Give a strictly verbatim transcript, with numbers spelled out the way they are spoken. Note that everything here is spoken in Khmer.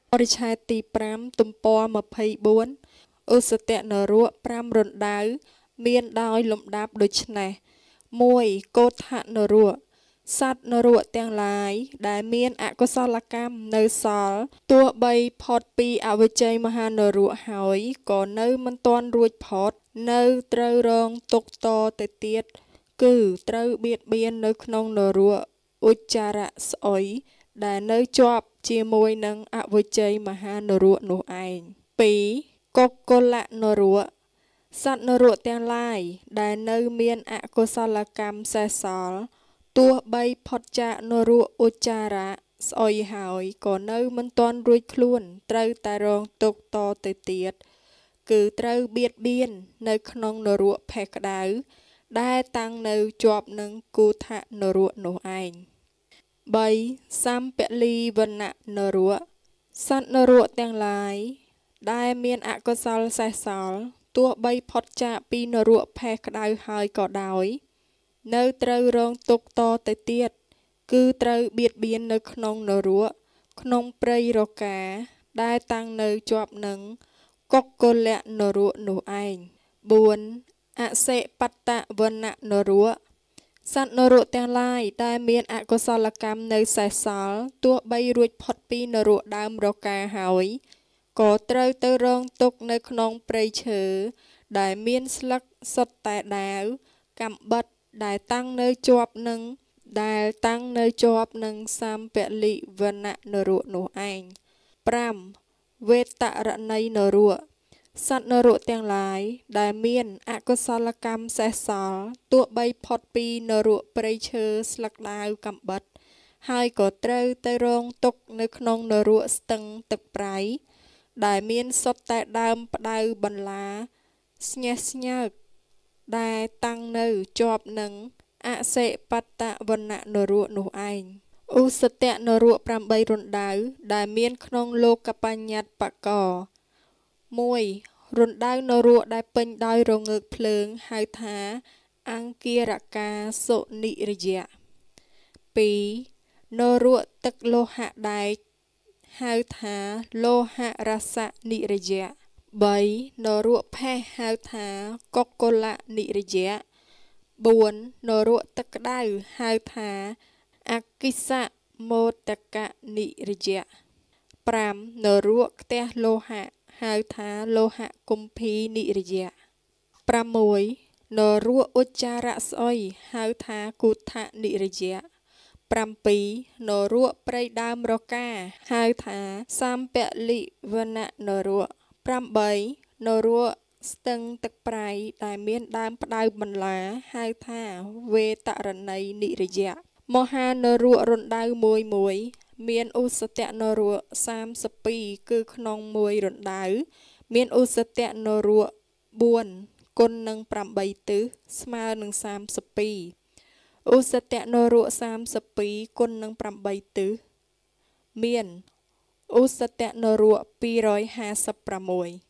បរិឆេទទីប្រាំទំព័រម្ភៃបួនឧសតនរៈប្រាំរណ្ដៅមានដោយលំដាប់ដូចនេះមួយកោដ្ឋនរៈសត្វនរៈទាំងឡាយដែលមានអកុសលកម្មនៅសល់ទោះបីផុតពីអវិជ័យមហានរៈហើយក៏នៅមិនទាន់រួចផុតនៅត្រូវរងទុក្ខតទៅទៀតគឺត្រូវបៀតបៀននៅក្នុងនរៈឧច្ចារៈស្អុយដែលនៅជាប់ជាមួយនឹងអវិជ័យមហានរៈនោះឯងពីរកុកុលនរៈសត្វនរៈទាំងឡាយដែលនៅមានអកុសលកម្មសេសសល់ទោះបីផុតចាកនរៈឧច្ចារៈស្អុយហើយក៏នៅមិនទាន់រួចខ្លួនត្រូវតែរងទុក្ខតទៅទៀតគឺត្រូវបៀតបៀននៅក្នុងនរៈផេះក្តៅដែលតាំងនៅជាប់នឹងគូថនរៈនោះឯងបីសម្ពលីវណ្ណៈនរៈសត្វនរៈទាំងឡាយដែលមានអកុសលសេសសល់ទោះបីផុតចាកពីនរៈផេះក្តៅហើយក៏ដោយនៅត្រូវរងទុក្ខតទៅទៀតគឺត្រូវបៀតបៀននៅក្នុងនរៈក្នុងព្រៃរកាដែលតាំងនៅជាប់នឹងកុកុលនរៈនោះឯងបួនអសិបតវណ្ណៈនរៈសត្វនរៈទាំងឡាយដែលមានអកុសលកម្មនៅសេសសល់ទោះបីរួចផុតពីនរៈដើមរកាហើយក៏ត្រូវទៅរងទុក្ខនៅក្នុងព្រៃឈើដែលមានស្លឹកសុទ្ធតែដាវកំបិតដែលតាំងនៅជាប់នឹងដែលតាំងនៅជាប់នឹងសម្ពលិវណ្ណៈនរៈនោះឯងប្រាំវេតរណីនរៈសត្វនរៈទាំងឡាយដែលមានអកុសលកម្មសេសសល់ទោះបីផុតពីនរៈព្រៃឈើស្លឹកដាវកំបិតហើយក៏ត្រូវទៅរងទុក្ខនៅក្នុងនរៈស្ទឹងទឹកប្រៃដែលមានសុទ្ធតែដើមផ្ដៅបន្លាស្ញេះស្ញើកដែលតាំងនៅជាប់នឹងអសិបតវណ្ណៈនរៈនោះឯងឧសតនរៈប្រាំបីរណ្ដៅដែលមានក្នុងលោកបញ្ញត្តិបកមួយរណ្ដៅនរៈដែលពេញដោយរងើកភ្លើងហៅថាអង្គារកាសុនិរយៈពីរនរៈទឹកលោហៈដែកហៅថាលោហៈរសនិរយៈបីនរៈផេះហៅថាកុកុលនិរយៈបួននរៈទឹកក្តៅហៅថាអកិសមោតកនិរយៈប្រាំនរៈខ្ទះលោហៈហៅថាលោហៈគម្ភីនិរយៈប្រាំមួយនរៈឧច្ចារៈស្អុយហៅថាគូថនិរយៈប្រាំពីរនរៈព្រៃដើមរកាហៅថាសម្ពលិវណៈនរៈប្រាំបីនរៈស្ទឹងទឹកប្រៃដែលមានដើមផ្ដៅបន្លាហៅថាវេតរណីនិរយៈមហានរៈរណ្ដៅមួយមួយមានឧសតនរៈសាមសិបពីរគឺក្នុងមួយរណ្ដៅមានឧសតនរៈបួនគុណនឹងប្រាំបីទិសស្មើនឹងសាមសិបពីរឧសតនរៈសាមសិបពីរគុណនឹងប្រាំបីទិសមានឧសតនរៈពីររយហាសិបប្រាំមួយ